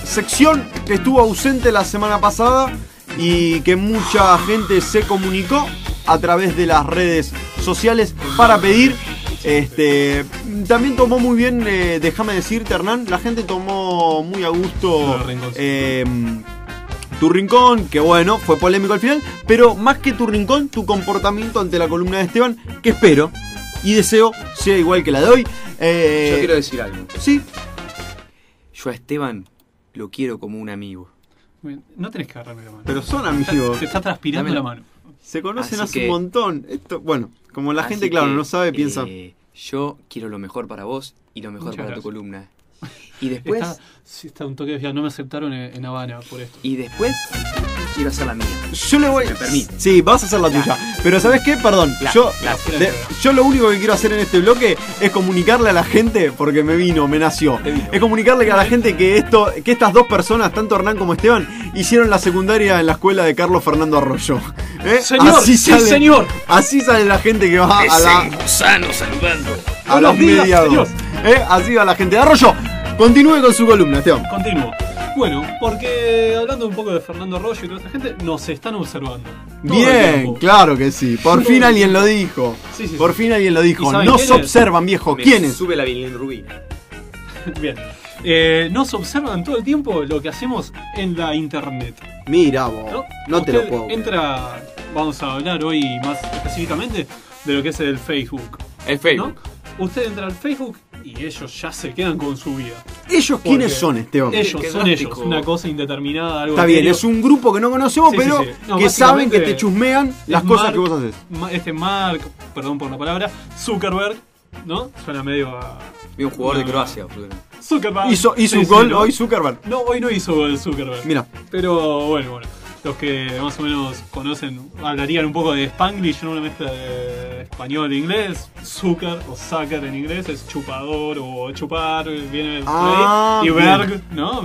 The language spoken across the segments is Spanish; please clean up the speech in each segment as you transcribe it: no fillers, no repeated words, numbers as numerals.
sección que estuvo ausente la semana pasada y que mucha gente se comunicó a través de las redes sociales para pedir. También tomó muy bien, déjame decirte, Hernán, la gente tomó muy a gusto Tu Rincón, que bueno, fue polémico al final, pero más que Tu Rincón, tu comportamiento ante la columna de Esteban, que espero y deseo sea igual que la de hoy. Yo quiero decir algo. Sí. Yo a Esteban lo quiero como un amigo. No tenés que agarrarme la mano. Pero son amigos. Te está transpirando la mano. Se conocen Así hace que, un montón. Esto, bueno, como la gente, claro, no sabe, piensa. Yo quiero lo mejor para vos y lo mejor Muchas para gracias. tu columna. Y después. Está un toque de no me aceptaron en Habana por esto. Y después quiero hacer la mía. Yo le voy. Me permite. Sí, vas a hacer la tuya. Pero ¿sabes qué? Perdón. Yo lo único que quiero hacer en este bloque es comunicarle a la gente, porque me nació. Es comunicarle a la gente que estas dos personas, tanto Hernán como Esteban, hicieron la secundaria en la escuela de Carlos Fernando Arroyo. Señor, así sí, sale, señor. Así sale la gente que va a la. Gusano saludando. A los mediados. Así va la gente de Arroyo. Continúe con su columna, Esteban. Continúo. Bueno, porque hablando un poco de Fernando Arroyo y toda esta gente, nos están observando. Bien, claro que sí. Por fin alguien lo dijo. Sí. Por fin alguien lo dijo. ¿Y Nos quién es? observan, viejo. ¿Quién es? Sube la bilirrubina. Bien. Nos observan todo el tiempo lo que hacemos en la internet. Mira vos, no te lo puedo creer. Entra, vamos a hablar hoy más específicamente de lo que es el Facebook. El Facebook. ¿No? Usted entra al Facebook y ellos ya se quedan con su vida. ¿Ellos quiénes son, Esteban? Ellos Qué son drástico. ellos, una cosa indeterminada, algo Está bien, etéreo. es un grupo que no conocemos, Sí, pero sí. No, que saben que básicamente te chusmean las es cosas Mark- que vos haces. Mark, perdón por la palabra, Zuckerberg, ¿no? Suena medio a... Vi un jugador de Croacia. Zuckerberg. Hizo Sí, un sí, gol ¿no? hoy Zuckerberg. No, hoy no hizo gol Zuckerberg. Mira. Pero bueno. Los que más o menos conocen, hablarían un poco de Spanglish, ¿no? Una mezcla de español e inglés. Zucker o sucker en inglés es chupador o chupar, viene de ahí. Y Berg, ¿no?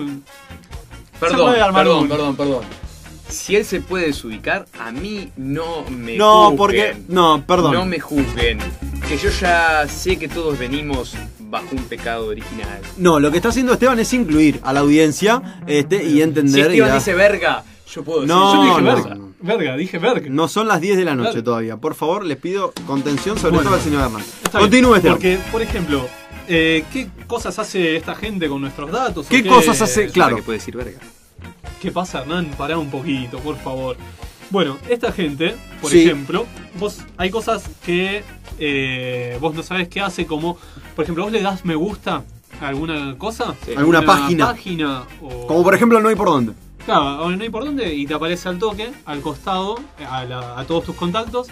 Perdón. Si él se puede desubicar, a mí no me No, juzguen. porque. No, perdón. No me juzguen. Que yo ya sé que todos venimos bajo un pecado original. No, lo que está haciendo Esteban es incluir a la audiencia y entender. Si Esteban y dice verga, yo puedo decir. No, Yo dije no, verga. no. Verga, dije verga. No son las 10 de la noche Claro. todavía. Por favor, les pido contención, sobre Bueno, todo al señor Hernán. Está Continúe, bien, Esteban. Porque, por ejemplo, ¿qué cosas hace esta gente con nuestros datos? ¿Qué cosas hace? Claro. Que puede decir verga. ¿Qué pasa, Hernán? Pará un poquito, por favor. Bueno, esta gente, por Sí. ejemplo, hay cosas que vos no sabés qué hace, como, por ejemplo, vos le das me gusta a alguna cosa. Sí. Alguna página. O, Como por ejemplo, no hay por dónde. Claro, o no hay por dónde, y te aparece al toque, al costado, a todos tus contactos.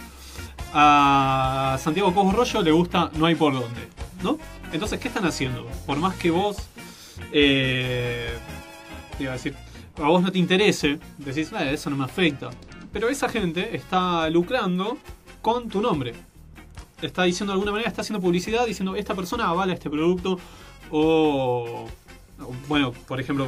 A Santiago Cos Rollo le gusta no hay por dónde, ¿no? Entonces, ¿qué están haciendo? Por más que vos, te iba a decir, a vos no te interese, decís, eso no me afecta. Pero esa gente está lucrando con tu nombre. Está diciendo de alguna manera, está haciendo publicidad, diciendo, esta persona avala este producto, o bueno, por ejemplo,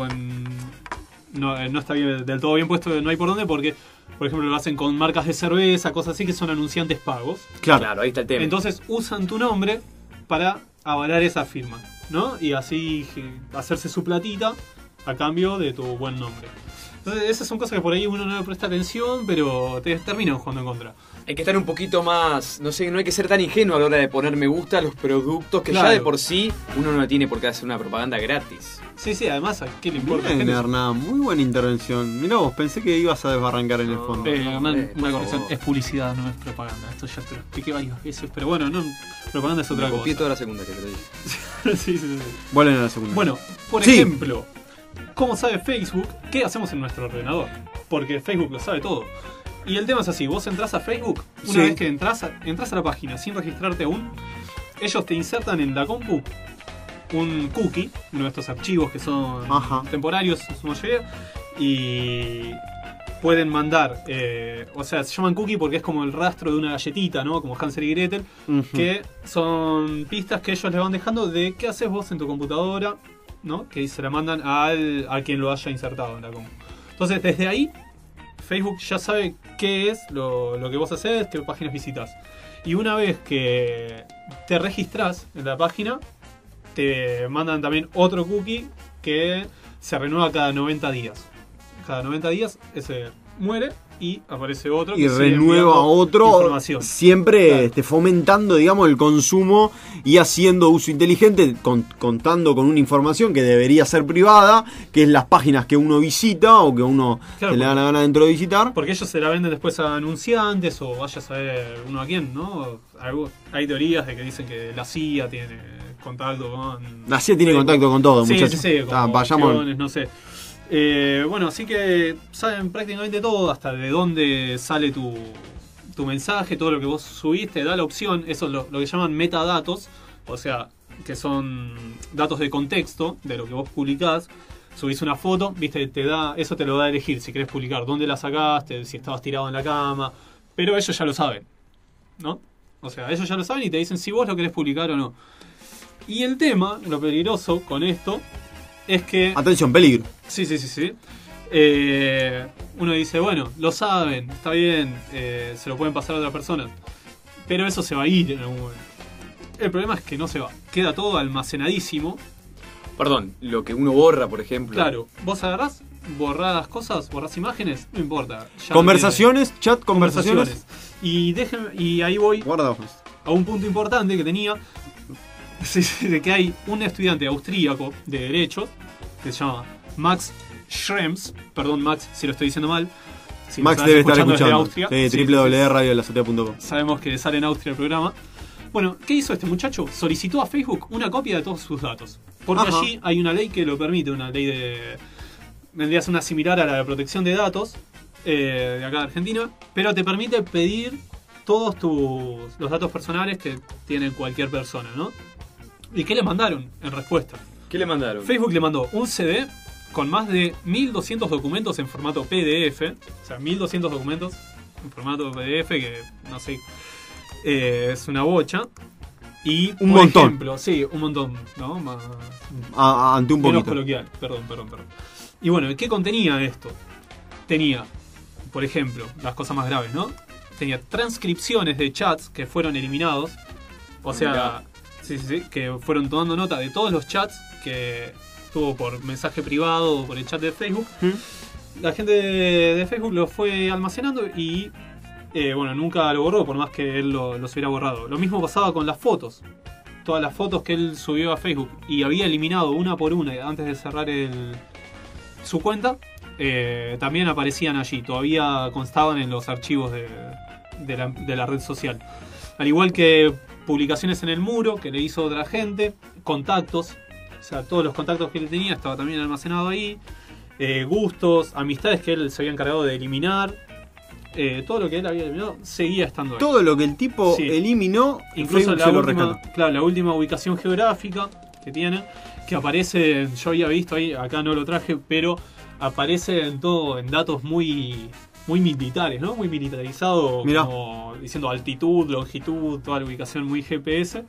no está bien, del todo bien puesto, no hay por dónde, porque, por ejemplo, lo hacen con marcas de cerveza, cosas así, que son anunciantes pagos. Claro, ahí está el tema. Entonces usan tu nombre para avalar esa firma, ¿no? Y así hacerse su platita a cambio de tu buen nombre. Entonces esas son cosas que por ahí uno no le presta atención, pero te terminan jugando en contra. Hay que estar un poquito más, no sé, no hay que ser tan ingenuo a la hora de poner me gusta a los productos que Claro. ya de por sí uno no tiene por qué hacer una propaganda gratis. Sí, además, ¿a qué le importa? Bien, Gente, Hernán, muy buena intervención. Mirá vos, pensé que ibas a desbarrancar en el fondo. Hernán, una por corrección, favor. es publicidad, no es propaganda. Esto ya te lo expliqué varias veces, pero bueno, no, propaganda es otra Me copié cosa. toda la secundaria, te lo digo. sí. Vuelven a la segunda. Bueno, por Sí. ejemplo, ¿cómo sabe Facebook qué hacemos en nuestro ordenador? Porque Facebook lo sabe todo. Y el tema es así, vos entras a Facebook, una Sí. vez que entras a la página sin registrarte aún, ellos te insertan en la compu un cookie, uno de estos archivos que son Ajá. temporarios en su mayoría, y pueden mandar, o sea, se llaman cookie porque es como el rastro de una galletita, ¿no? Como Hansel y Gretel, Ujú. que son pistas que ellos les van dejando de qué haces vos en tu computadora, ¿no? Que se la mandan a quien lo haya insertado en la compu. Entonces, desde ahí, Facebook ya sabe qué es lo que vos haces, qué páginas visitas. Y una vez que te registrás en la página, te mandan también otro cookie que se renueva cada 90 días. Cada 90 días ese muere y aparece otro que y sigue renueva enviando otro, información. siempre Claro. fomentando, digamos, el consumo y haciendo uso inteligente, contando con una información que debería ser privada, que es las páginas que uno visita o que uno Claro, se le da la gana dentro de visitar. Porque ellos se la venden después a anunciantes o vaya a saber uno a quién, ¿no? Hay teorías de que dicen que la CIA tiene contacto con... La CIA tiene contacto con todo, Sí, muchachos. sí, Está, como vayamos. opciones, no sé. Bueno, así que saben prácticamente todo, hasta de dónde sale tu mensaje, todo lo que vos subiste, da la opción, eso es lo que llaman metadatos, o sea, que son datos de contexto de lo que vos publicás. Subís una foto, viste, eso te lo da a elegir si querés publicar, dónde la sacaste, si estabas tirado en la cama, pero ellos ya lo saben, ¿no? O sea, ellos ya lo saben y te dicen si vos lo querés publicar o no. Y el tema, lo peligroso con esto, es que... Atención, peligro. Sí. Uno dice, bueno, lo saben, está bien, se lo pueden pasar a otra persona, pero eso se va a ir en algún momento. El problema es que no se va, queda todo almacenadísimo. Perdón, lo que uno borra, por ejemplo. Claro, vos agarrás, borrás cosas, borrás imágenes, no importa. Ya Conversaciones, no chat, tiene- conversaciones. Y ahí voy Guarda ojos. a un punto importante que tenía, de que hay un estudiante austríaco de Derecho, que se llama Max Schrems, perdón Max si lo estoy diciendo mal. Si Max nos debe estás estar desde escuchando. Austria. Sí, Sí, www.radiolazotea.com. sabemos que sale en Austria el programa. Bueno, ¿qué hizo este muchacho? Solicitó a Facebook una copia de todos sus datos. Porque Ajá. allí hay una ley que lo permite, una ley de... vendría a ser una similar a la de protección de datos de acá de Argentina, pero te permite pedir todos los datos personales que tiene cualquier persona, ¿no? ¿Y qué le mandaron en respuesta? ¿Qué le mandaron? Facebook le mandó un CD con más de 1200 documentos en formato PDF, o sea, 1200 documentos en formato PDF, que no sé, es una bocha. Y, Un por montón. ejemplo, sí, un montón, ¿no? Más, Ante un menos poquito. coloquial, perdón. Y bueno, ¿qué contenía esto? Tenía, por ejemplo, las cosas más graves, ¿no? Tenía transcripciones de chats que fueron eliminados, o sea, sí, que fueron tomando nota de todos los chats que tuvo por mensaje privado o por el chat de Facebook. La gente de Facebook lo fue almacenando y bueno, nunca lo borró, por más que él los hubiera borrado. Lo mismo pasaba con las fotos. Todas las fotos que él subió a Facebook y había eliminado una por una antes de cerrar su cuenta, también aparecían allí. Todavía constaban en los archivos de la red social. Al igual que publicaciones en el muro que le hizo otra gente, contactos, o sea, todos los contactos que él tenía estaba también almacenado ahí, gustos, amistades que él se había encargado de eliminar, todo lo que él había eliminado seguía estando ahí. Todo lo que el tipo Sí. eliminó, Incluso Facebook se lo la última, rescató. claro, la última ubicación geográfica que tiene, que aparece, yo había visto ahí, acá no lo traje, pero aparece en todo, en datos muy militares, ¿no? Muy militarizado, Mirá. como diciendo altitud, longitud, toda la ubicación muy GPS.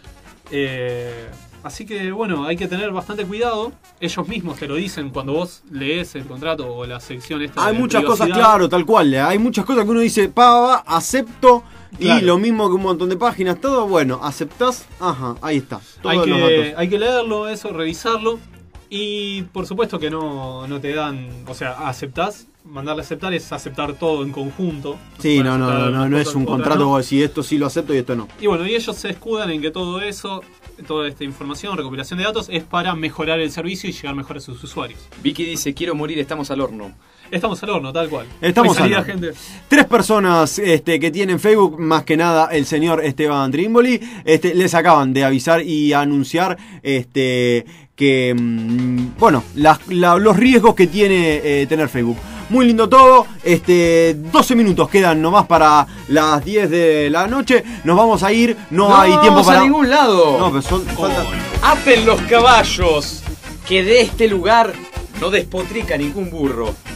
Así que bueno, hay que tener bastante cuidado. Ellos mismos te lo dicen cuando vos lees el contrato o la sección esta. Hay de muchas cosas, privacidad. claro, tal cual. Hay muchas cosas que uno dice, acepto. Claro. Y lo mismo que un montón de páginas, todo, bueno, aceptás, ajá, ahí está. Todos los datos. Hay que leerlo, eso, revisarlo. Y por supuesto que no te dan, o sea, aceptás, mandarle a aceptar es aceptar todo en conjunto. Sí, Pueden no aceptar es unas un cosas, contrato, otras no. vos decís esto sí lo acepto y esto no. Y bueno, y ellos se escudan en que todo eso, toda esta información, recopilación de datos, es para mejorar el servicio y llegar mejor a sus usuarios. Vicky dice, quiero morir, estamos al horno. Estamos al horno, tal cual. Estamos Hay salida, al horno. gente. 3 personas que tienen Facebook, más que nada el señor Esteban Trimboli, les acaban de avisar y anunciar que, los riesgos que tiene tener Facebook. Muy lindo todo, 12 minutos quedan nomás para las 10 de la noche, nos vamos a ir, no hay tiempo vamos para... a ningún lado. No, pero falta... Aten los caballos, que de este lugar no despotrica ningún burro.